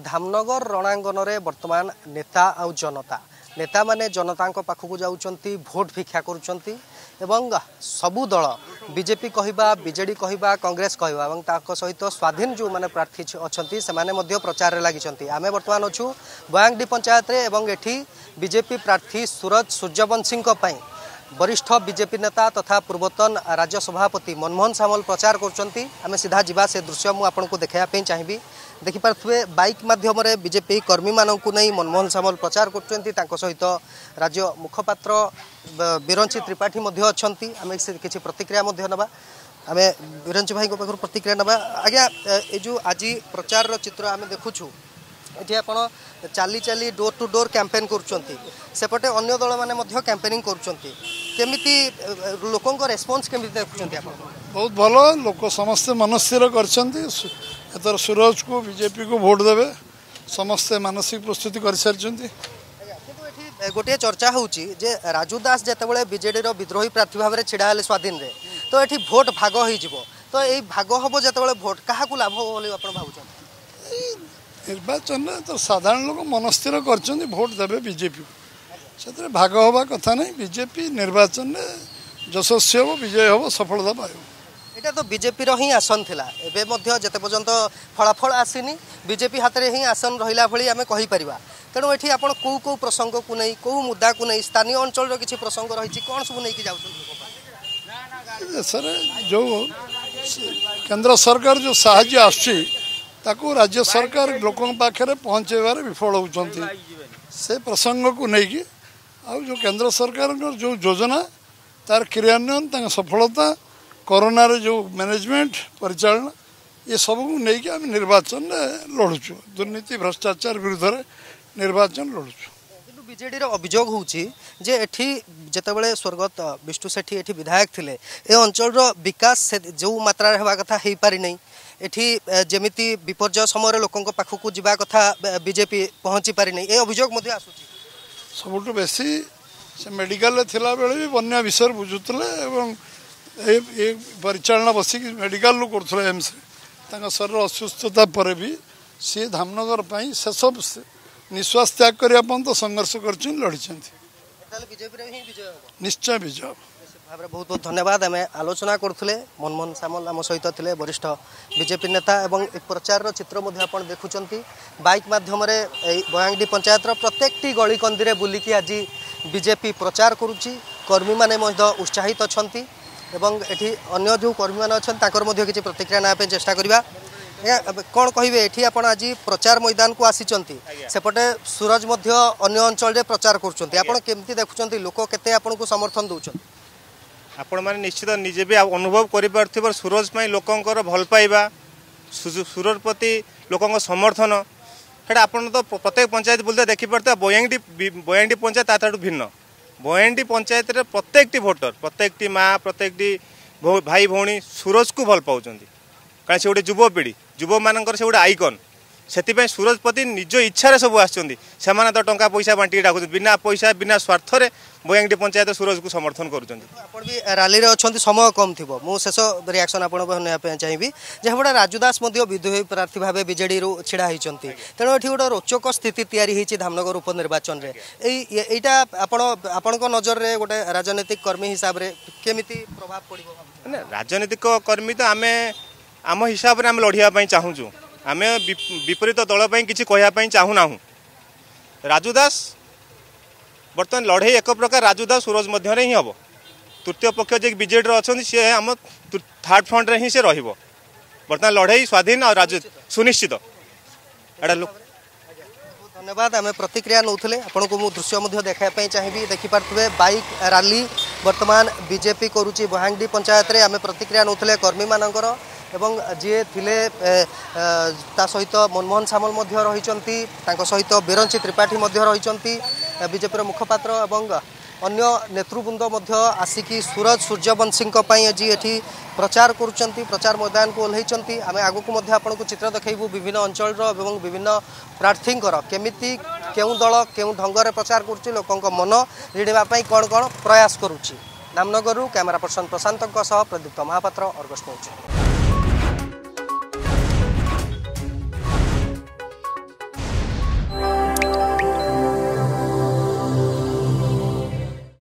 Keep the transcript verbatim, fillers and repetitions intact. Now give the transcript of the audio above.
धामनगर रणांगन रे वर्तमान नेता आ जनता नेता माने जनता पाखक जाउचंती भोट भिक्षा करुचंती एवं सबु दल बीजेपी कहवा बीजेडी कहवा कांग्रेस कहवा एवं ताको सहित स्वाधीन जो माने प्रार्थी अछंती से माने मध्य प्रचार रे लागिचंती। आमे वर्तमान अछु बयांगडी पंचायत रे एवं एठी बीजेपी प्रार्थी सूरज सूर्यवंशी पई वरिष्ठ बीजेपी नेता तथा पूर्वतन राज्य सभापति मनमोहन सामल प्रचार करछंती। आमे सीधा जीवा से दृश्य मु आपन को देखाया पे चाहिबी। देखि पारथुवे बाइक माध्यम रे बीजेपी कर्मी माननकु नै मनमोहन सामल प्रचार करछंती। ताको सहित राज्य मुखपात्र बिरंची त्रिपाठी मध्य अछंती। आमे किछि प्रतिक्रिया मध्य नबा। आमे बिरंची भाई को पाखर प्रतिक्रिया नबा। आज्ञा ए जो आज प्रचार रो चित्र आमे देखुछु एठी आपण चाली चाली डोर टू डोर कैंपेन करछंती। सेपटे अन्य दल माने मध्य कैंपेनिंग करछंती। केमिति लोकन को रेस्पॉन्स केमिति देखुछंती आपण? बहुत भलो लोक समस्त मनस्थिर करछंती। एतर सूरज को बीजेपी को वोट देबे समस्त मानसिक प्रस्तुति कर सारछंती। किंतु एठी गोटे चर्चा होउची जे राजू दास जेतेबेले बीजेडी रो विद्रोही प्रार्थी भाव रे छिडा हले स्वाधीन रे तो एठी वोट भाग होई जिवो तो एई भाग हबो जेतेबेले वोट काहा को लाभ हो बोली आपण भाबुछन? निर्वाचन में तो साधारण लोक मनस्थिर करछंती वोट देबे बीजेपी को से भाग हवा कथा नहीं। बीजेपी निर्वाचन में यशस्वी हो विजय हो सफलता पाइब। एटा तो बीजेपी रो ही आसन थिला एबे मध्य जते पर्यंत फलाफल आसीनी बीजेपी हाथ रे ही आसन रहिला भली आमे कहि परिबा। तेणु एठी आपण को को प्रसंग को नहीं को मुद्दा को नहीं स्थानीय अंचल रो किछि प्रसंग रहिछि कोन सब नहीं कि जाउछन सर जो केंद्र सरकार जो साहाय्य आछि ताको राज्य सरकार लोकों पाखे पहुँचेबार विफल होउछंती। से प्रसंग को नहीं कि आ जो केंद्र सरकार जो योजना तार क्रियान्वयन तार सफलता कोरोना रे जो मैनेजमेंट परिचालन ये सब को नहीं कि आम निर्वाचन लड़ुचु दुर्नीति भ्रष्टाचार विरुद्ध निर्वाचन लड़ुचु। बीजेडी रो अभियोग होउची जे एठी जेतेबेले स्वर्गत विष्णु सेठी एठी विधायक थिले ए अंचल रो विकास जो मात्रा रे हेबा कथा हेई पारि नै। एठी जेमिति विपर्जय समय लोकन पाखक जीवा कथा बीजेपी पहुँची पारि नै ए अभियोग मध्य आसुची। सबुठ बेसी से मेडिकल थिला बेले भी बन्या विषय बुझुतले एवं ए परिचालना बसिक मेडिकल लो करथले एम्स तांका शरीर असुस्थता पर भी सी धामनगर पई से सब निश्वास त्याग करिया पन तो संघर्ष करछन लड़िछंती। ताले बीजेपी रे ही विजय हो निश्चय विजय भाव। बहुत बहुत धन्यवाद। आम आलोचना करथले मनमोहन सामल आम सहित थिले वरिष्ठ बीजेपी नेता एवं प्रचार चित्र मध्य आपण देखुचंती। बाइक माध्यम रे बयांगडी पंचायत रो प्रत्येकटी गली कंदी रे बुलिकी आज बीजेपी प्रचार करूची। कर्मी माने मध्य उत्साहित अछंती एवं एठी अन्य जो कर्मी माने अछन ताकर मध्य किछि प्रतिक्रिया ना पे चेष्टा करिबा। कौन कहिबे एठी आपण आज प्रचार मैदान को आसीचंती सेपटे सूरज मध्य अन्य अंचल रे प्रचार करूचंती। आपण केमती देखुचंती लोक केते आपण को समर्थन दउछन? आपण माने निश्चित निजे भी अनुभव करि पारथिबो सूरज पई लोकंकर भल पाइबा सूरज प्रति लोकंक समर्थन हेडा आपण तो प्रत्येक पंचायत बोलते देखि पड़ता। बयांगडी बयांगडी पंचायत ताठू भिन्न बयांगडी पंचायत रे प्रत्येकटी वोटर प्रत्येकटी माँ प्रत्येकटी भाई भौणी सूरज को भल पाउचंती कारण से गोटे युवपीढ़ी युव मानकर से गोटे आइकन से सूरज प्रति निज इच्छा सब आसुँच से तो टंका पैसा बांटिक डाक बिना पैसा बिना स्वार्थ बयांगडी पंचायत सूरज को समर्थन करुँच। रैली रे अच्छा समय कम थी मु शेष रिएक्शन आपको चाहिए जहाँपटे राजू दास विद्रोही प्रार्थी भाव बीजेडी रु छिड़ा होती तेणु ये गोटे रोचक स्थिति तैयारी धामनगर उपनिर्वाचन में यहाँ आपण नजर में गोटे राजनीतिक कर्मी हिसाब से केमिति प्रभाव पड़ो? राजनीतिक कर्मी तो आम आम हिसाब से आम लड़ाई चाहूँ आम विपरीत दल किसी कहवाई चाहूना। राजू दास बर्तमान लड़े एक प्रकार राजू दास सूरज मध्य ही हम तृतीय पक्ष जे बीजेडी अच्छा सी आम थर्ड फ्रंट रे ही से रहिबो। बर्तमान लड़े स्वाधीन और राजू सुनिश्चित एटा लोक। धन्यवाद। आम प्रतिक्रिया नौले आपन को दृश्य देखापी चाहिए देखि पारे बाइक रैली बर्तमान बीजेपी करुच्ची बयांगडी पंचायत रे आम प्रतिक्रिया नौले कर्मी मानकर एवं जी थिले ता सहित मनमोहन सामल मध्य रहिचंती तांको सहित बिरंची त्रिपाठी मध्य रहिचंती बीजेपी रो मुखपात्र एवं अन्य नेतृवृंद मध्य आसिकी सूरज सूर्यवंशी जी एठी प्रचार करुचंती प्रचार मैदान को ओल्लैचंती। आमे आगु को मध्य आपन को चित्र देखैबू विभिन्न अंचल रो एवं विभिन्न प्रार्थी केमिति केउ दल केउ ढंग रे प्रचार करुची लोकंक मन रीडवा पई कोन कोन प्रयास करुची। नामनगरु कैमरा पर्सन प्रशांत सह प्रदीप्त महापात्र अर्गस न्यूज।